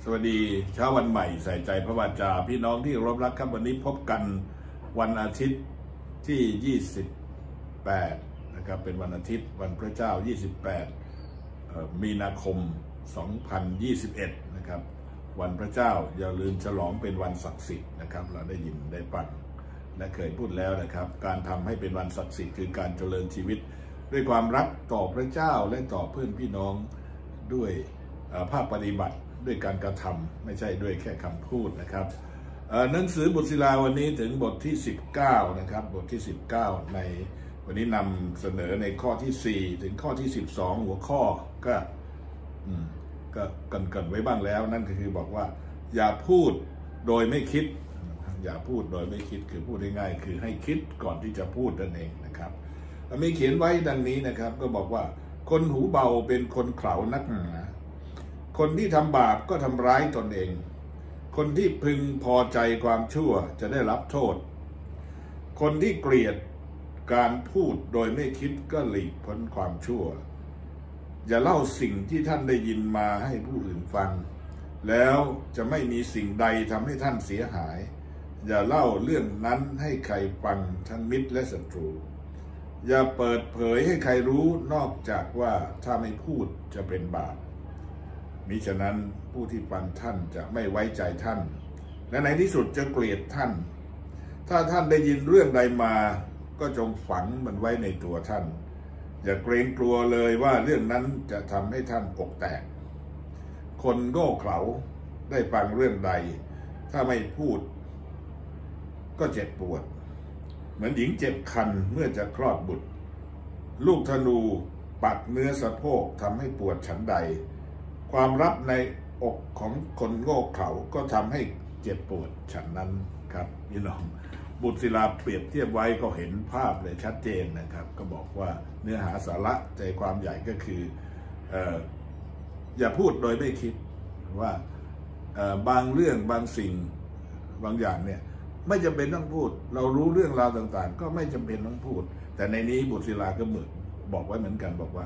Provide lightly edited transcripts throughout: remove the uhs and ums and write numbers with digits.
วัสดีเช้าวันใหม่ใส่ใจพระวจาพี่น้องที่เคารพรักครับวันนี้พบกันวันอาทิตย์ที่28นะครับเป็นวันอาทิตย์วันพระเจ้า28มีนาคม2021นะครับวันพระเจ้าอย่าลืมฉลองเป็นวันศักดิ์สิทธิ์นะครับเราได้ยินได้ฟังและเคยพูดแล้วนะครับการทำให้เป็นวันศักดิ์สิทธิ์คือการเจริญชีวิตด้วยความรักต่อพระเจ้าและต่อเพื่อนพี่น้องด้วยภาคปฏิบัติด้วยการกระทำไม่ใช่ด้วยแค่คำพูดนะครับหนังสือบุตรศิลาวันนี้ถึงบทที่19นะครับบทที่19ในวันนี้นำเสนอในข้อที่4ถึงข้อที่12หัวข้อก็กันไว้บ้างแล้วนั่นก็คือบอกว่าอย่าพูดโดยไม่คิดอย่าพูดโดยไม่คิดคือพูดง่ายๆคือให้คิดก่อนที่จะพูดนั่นเองนะครับมีเขียนไว้ดังนี้นะครับก็บอกว่าคนหูเบาเป็นคนเขลานักหนาคนที่ทำบาปก็ทำร้ายตนเองคนที่พึงพอใจความชั่วจะได้รับโทษคนที่เกลียดการพูดโดยไม่คิดก็หลีกพ้นความชั่วอย่าเล่าสิ่งที่ท่านได้ยินมาให้ผู้อื่นฟังแล้วจะไม่มีสิ่งใดทำให้ท่านเสียหายอย่าเล่าเรื่องนั้นให้ใครฟังทั้งมิตรและศัตรูอย่าเปิดเผยให้ใครรู้นอกจากว่าถ้าไม่พูดจะเป็นบาปมิฉะนั้นผู้ที่ฟังท่านจะไม่ไว้ใจท่านและในที่สุดจะเกลียดท่านถ้าท่านได้ยินเรื่องใดมาก็จงฝังมันไว้ในตัวท่านอย่าเกรงกลัวเลยว่าเรื่องนั้นจะทำให้ท่านอกแตกคนโง่เขลาได้ฟังเรื่องใดถ้าไม่พูดก็เจ็บปวดเหมือนหญิงเจ็บคันเมื่อจะคลอดบุตรลูกธนูปักเนื้อสะโพกทำให้ปวดฉันใดความลับในอกของคนโง่เขลาก็ทำให้เจ็บปวดฉันนั้นครับพี่น้องบุตรศิลาเปรียบเทียบไว้ก็เห็นภาพเลยชัดเจนนะครับก็บอกว่าเนื้อหาสาระใจความใหญ่ก็คืออย่าพูดโดยไม่คิดว่าบางเรื่องบางสิ่งบางอย่างเนี่ยไม่จำเป็นต้องพูดเรารู้เรื่องราวต่างๆก็ไม่จำเป็นต้องพูดแต่ในนี้บุตรศิลาก็บอกไว้เหมือนกันบอกว่า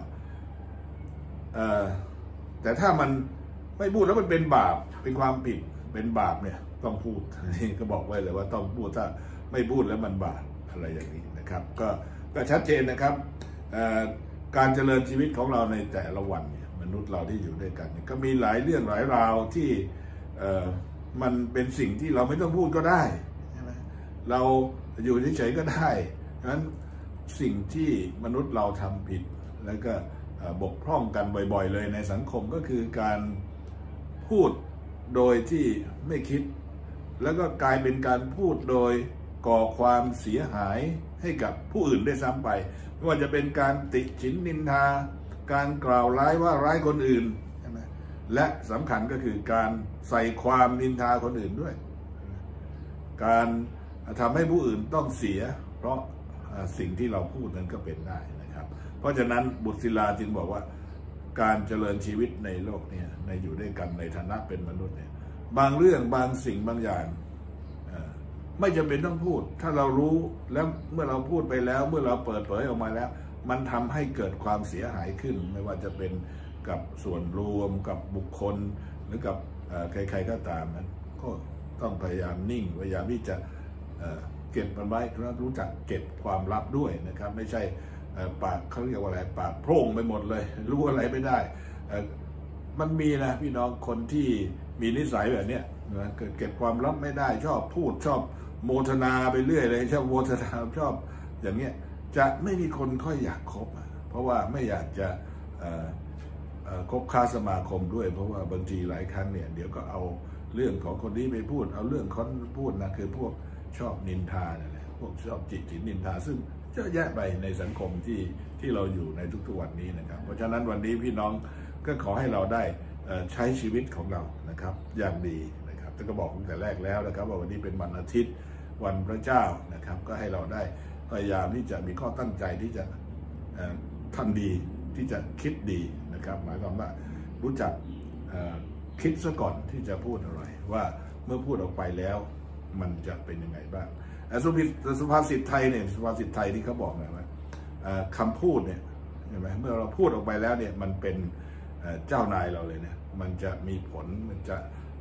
แต่ถ้ามันไม่พูดแล้วมันเป็นบาปเป็นความผิดเป็นบาปเนี่ยต้องพูดนี่ก็บอกไว้เลยว่าต้องพูดถ้าไม่พูดแล้วมันบาปอะไรอย่างนี้นะครับก็ชัดเจนนะครับการเจริญชีวิตของเราในแต่ละวันเนี่ยมนุษย์เราที่อยู่ด้วยกันก็มีหลายเรื่องหลายราวที่มันเป็นสิ่งที่เราไม่ต้องพูดก็ได้ใช่ไหมเราอยู่เฉยๆก็ได้ฉะนั้นสิ่งที่มนุษย์เราทำผิดแล้วก็บกพร่องกันบ่อยๆเลยในสังคมก็คือการพูดโดยที่ไม่คิดแล้วก็กลายเป็นการพูดโดยก่อความเสียหายให้กับผู้อื่นได้ซ้ำไปไม่ว่าจะเป็นการติฉินนินทาการกล่าวร้ายว่าร้ายคนอื่นใช่ไหมและสำคัญก็คือการใส่ความนินทาคนอื่นด้วยการทำให้ผู้อื่นต้องเสียเพราะสิ่งที่เราพูดนั้นก็เป็นได้นะครับเพราะฉะนั้นบุตรศิลาจึงบอกว่าการเจริญชีวิตในโลกนี้ในอยู่ด้วยกันในฐานะเป็นมนุษย์เนี่ยบางเรื่องบางสิ่งบางอย่างไม่จำเป็นต้องพูดถ้าเรารู้แล้วเมื่อเราพูดไปแล้วเมื่อเราเปิดเผยออกมาแล้วมันทำให้เกิดความเสียหายขึ้นไม่ว่าจะเป็นกับส่วนรวมกับบุคคลหรือกับใครๆก็ตามนั้นก็ต้องพยายามนิ่งพยายามที่จะเก็บมันไว้รู้จักเก็บความลับด้วยนะครับไม่ใช่ปากเขาเรียกว่าอะไรปากโพร่งไปหมดเลยรู้อะไรไม่ได้มันมีนะพี่น้องคนที่มีนิสัยแบบนี้เก็บความลับไม่ได้ชอบพูดชอบโมทนาไปเรื่อยเลยชอบโมทนาชอบอย่างเงี้ยจะไม่มีคนค่อยอยากคบเพราะว่าไม่อยากจะคบค้าสมาคมด้วยเพราะว่าบางทีหลายครั้งเนี่ยเดี๋ยวก็เอาเรื่องของคนนี้ไปพูดเอาเรื่องคนพูดนะคือพวกชอบนินทาเนี่ยแหละพวกชอบจิตนินทาซึ่งเยอะแยะไปในสังคมที่เราอยู่ในทุกๆวันนี้นะครับเพราะฉะนั้นวันนี้พี่น้องก็ขอให้เราได้ใช้ชีวิตของเรานะครับอย่างดีนะครับแต่ก็บอกตั้งแต่แรกแล้วนะครับว่าวันนี้เป็นวันอาทิตย์วันพระเจ้านะครับก็ให้เราได้พยายามที่จะมีข้อตั้งใจที่จะทำดีที่จะคิดดีนะครับหมายความว่ารู้จักคิดซะก่อนที่จะพูดอะไรว่าเมื่อพูดออกไปแล้วมันจะเป็นยังไงบ้างสุภาษิตไทยเนี่ยสุภาษิตไทยที่เขาบอกนะว่าคำพูดเนี่ยเห็นไหมเมื่อเราพูดออกไปแล้วเนี่ยมันเป็นเจ้านายเราเลยเนี่ยมันจะมีผลมันจะ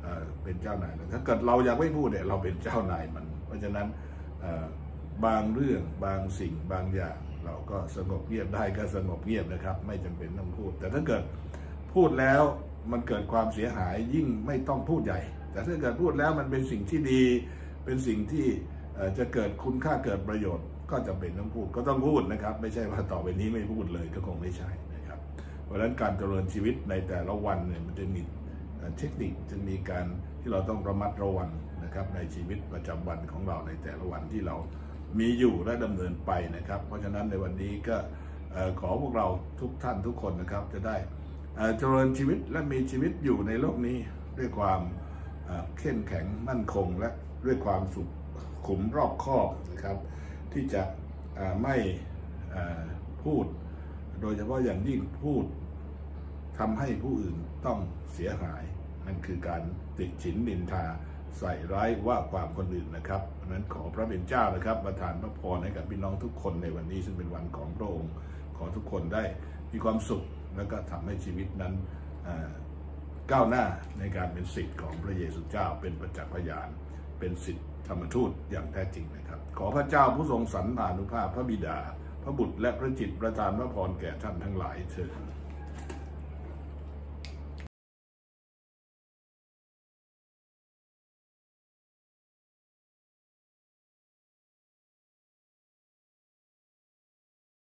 เป็นเจ้านายถ้าเกิดเราอยากไม่พูดเนี่ยเราเป็นเจ้านายมันเพราะฉะนั้นบางเรื่องบางสิ่งบางอย่างเราก็สงบเงียบได้ก็สงบเงียบนะครับไม่จำเป็นต้องพูดแต่ถ้าเกิดพูดแล้วมันเกิดความเสียหายยิ่งไม่ต้องพูดใหญ่แต่ถ้าเกิดพูดแล้วมันเป็นสิ่งที่ดีเป็นสิ่งที่จะเกิดคุณค่าเกิดประโยชน์ก็จำเป็นต้องพูดก็ต้องพูดนะครับไม่ใช่ว่าต่อไปนี้ไม่พูดเลยก็คงไม่ใช่นะครับเพราะฉะนั้นการดำเนินชีวิตในแต่ละวันเนี่ยมันจะมีเทคนิคจะมีการที่เราต้องระมัดระวังนะครับในชีวิตประจำวันของเราในแต่ละวันที่เรามีอยู่และดำเนินไปนะครับเพราะฉะนั้นในวันนี้ก็ขอพวกเราทุกท่านทุกคนนะครับจะได้เจริญชีวิตและมีชีวิตอยู่ในโลกนี้ด้วยความเข้มแข็งมั่นคงและด้วยความสุขุมรอบคอบนะครับที่จะไม่พูดโดยเฉพาะอย่างยิ่งพูดทำให้ผู้อื่นต้องเสียหายนั่นคือการติฉินนินทาใส่ร้ายว่าความคนอื่นนะครับเพราะนั้นขอพระเป็นเจ้านะครับประทานพระพรให้กับพี่น้องทุกคนในวันนี้ซึ่งเป็นวันของพระองค์ขอทุกคนได้มีความสุขแล้วก็ทำให้ชีวิตนั้นก้าวหน้าในการเป็นศิษย์ของพระเยซูเจ้าเป็นประจักษ์พยานเป็นศิษย์ธรรมทูตอย่างแท้จริงนะครับขอพระเจ้าผู้ทรงสรรพานุภาพพระบิดาพระบุตรและพระจิตประทานพระพรแก่ท่านทั้งหลายเถิด